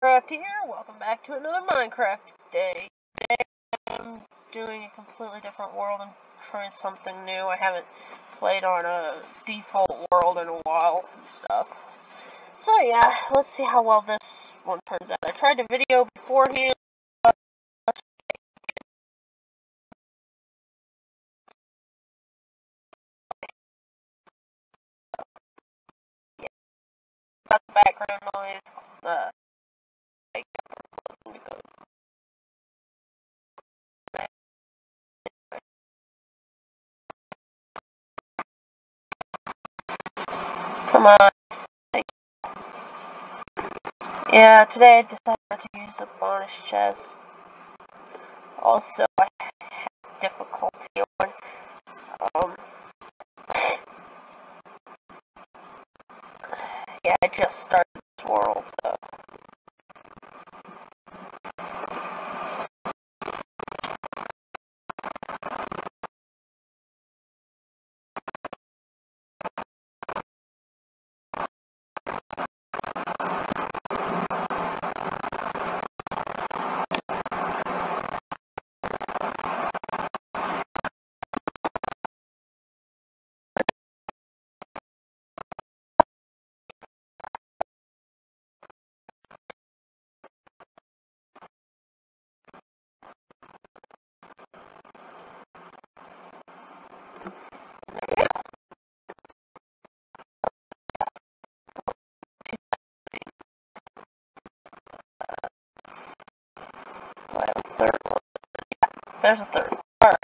Minecraft here. Welcome back to another Minecraft day. Today I'm doing a completely different world and trying something new. I haven't played on a default world in a while and stuff. So yeah, let's see how well this one turns out. I tried a video beforehand. Yeah, got the background noise. Come on. Yeah, today I decided to use a bonus chest. Also, I had difficulty on, yeah, I just started this world, so. Third one. Yeah, there's a third one. Alright.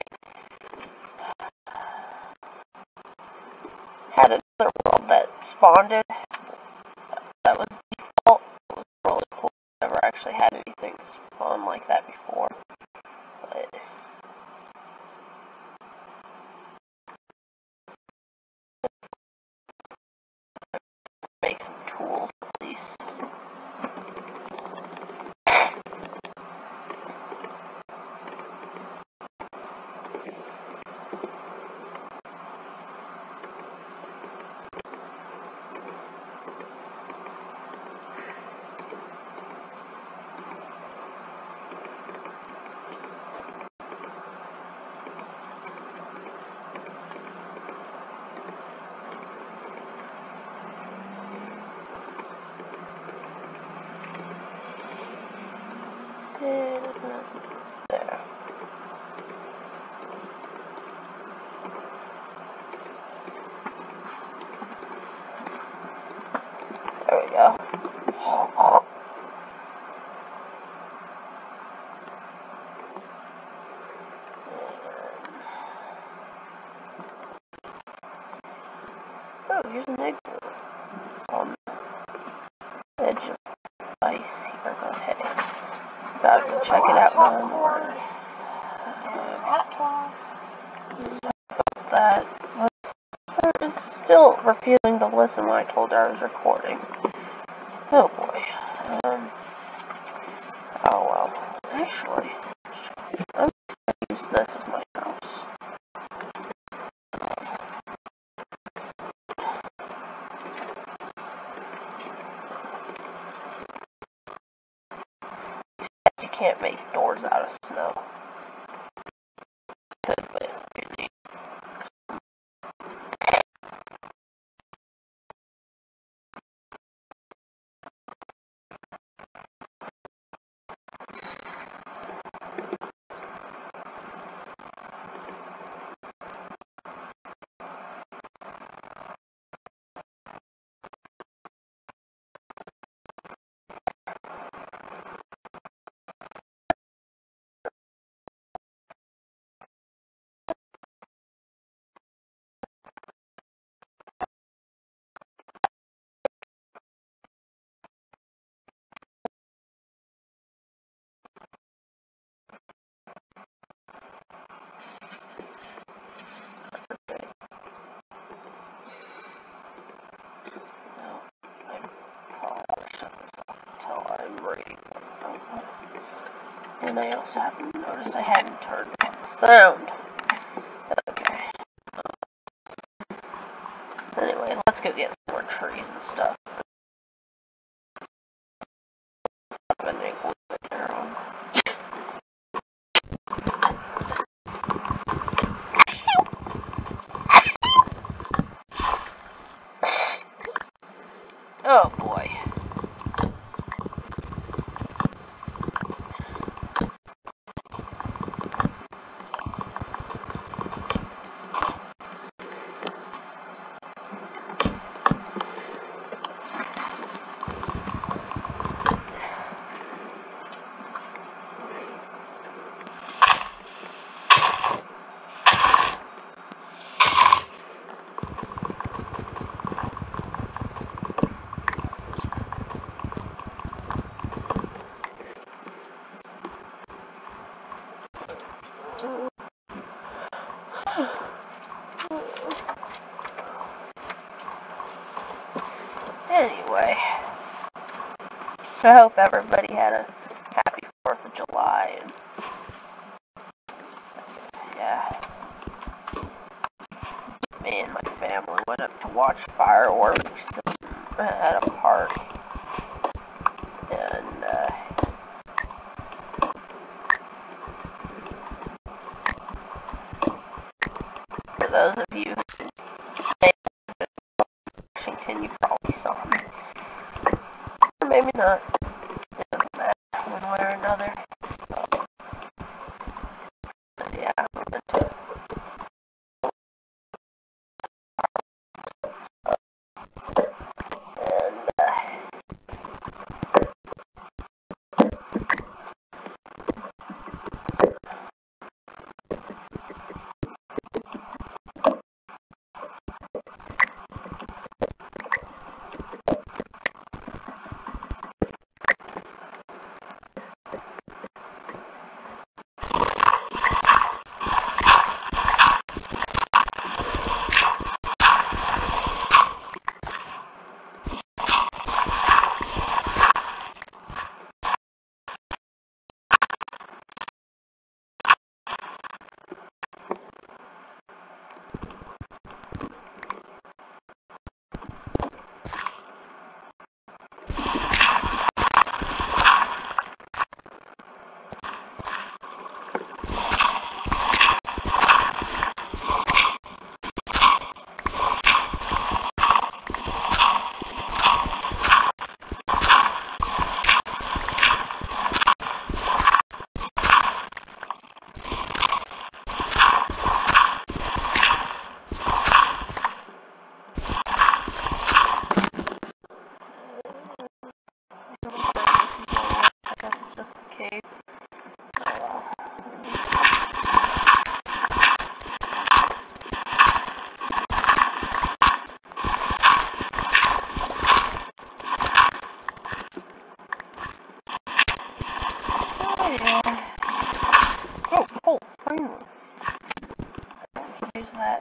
Had another world that spawned that was default. It was really cool. Never actually had anything spawn like that before. But make some tools at least. There. There we go. Oh, here's an egg. It's on the edge of ice here. Okay. Gotta go check it out now. That is still refusing to listen when I told her I was recording. Oh boy. Oh well. Actually, I'm gonna use this as my house. You can't make doors out of snow. Could, but you need. And I also haven't noticed I hadn't turned on the sound. Okay. Anyway, let's go get some more trees and stuff. I hope everybody had a happy 4th of July. And yeah. Me and my family went up to watch fireworks at a park. And, for those of you who may have been in Washington, you probably saw me. Or maybe not. It doesn't matter one way or another. But yeah, I went to oh, cool, finally. I can use that.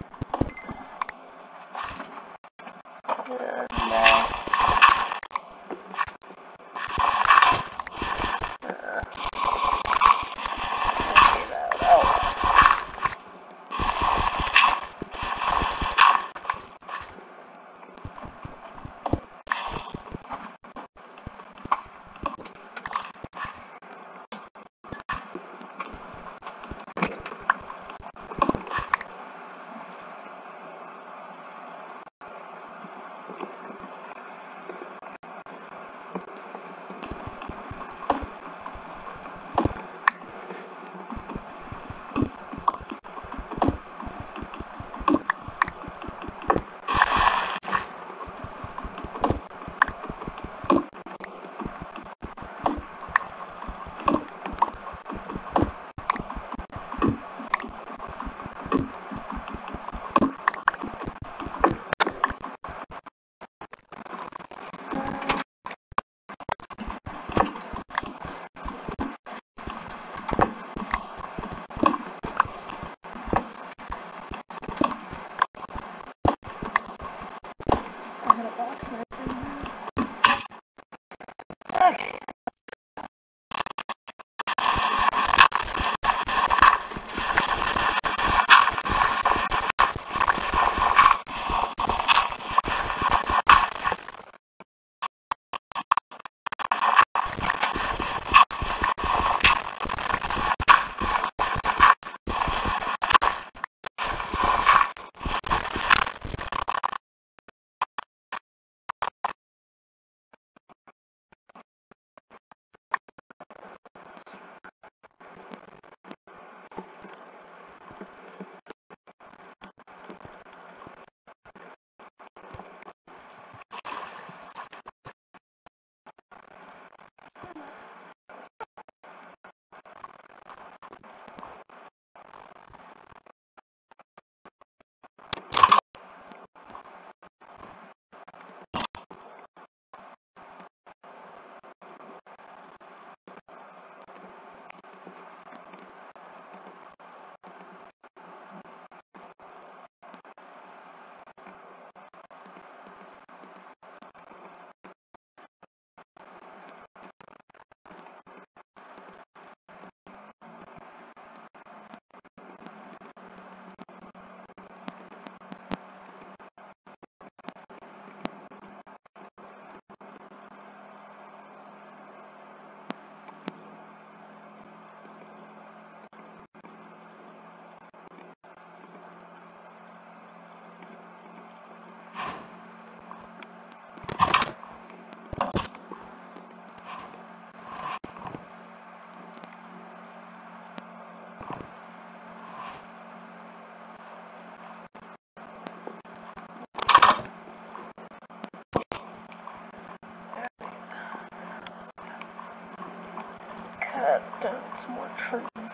cut down some more trees.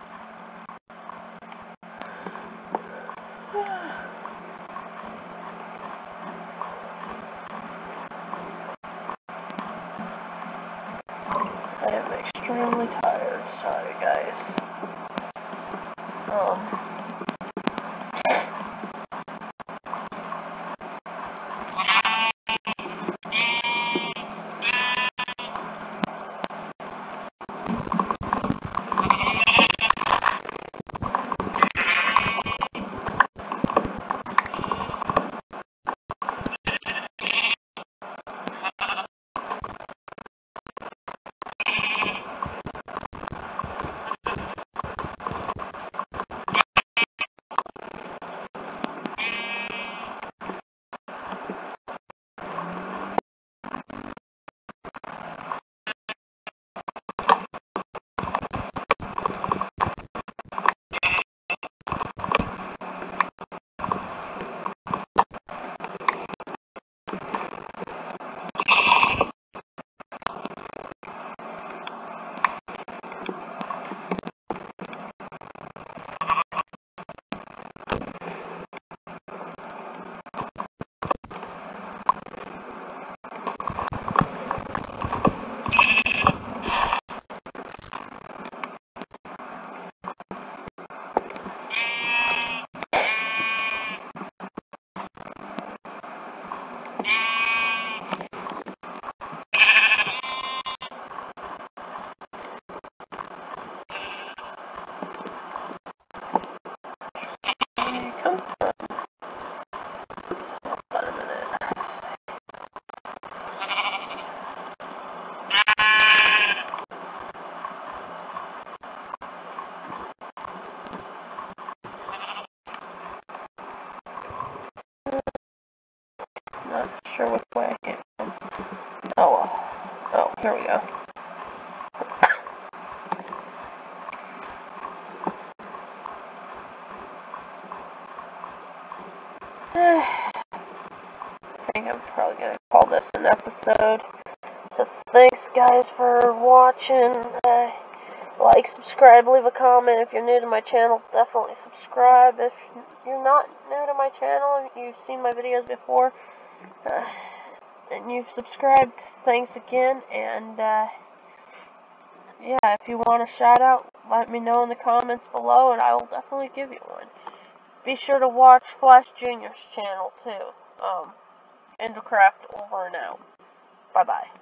I am extremely tired. Sorry, guys. Come on. Hold on a minute. Not sure which way I came from. Oh well. Oh, here we go. I think I'm probably gonna call this an episode. So thanks guys for watching. Like, subscribe, leave a comment. If you're new to my channel, definitely subscribe. If you're not new to my channel, you've seen my videos before, and you've subscribed, thanks again. And yeah, if you want a shout out, let me know in the comments below, and I will definitely give you one. Be sure to watch Flash Jr.'s channel too. Minecraft over and out. Bye bye.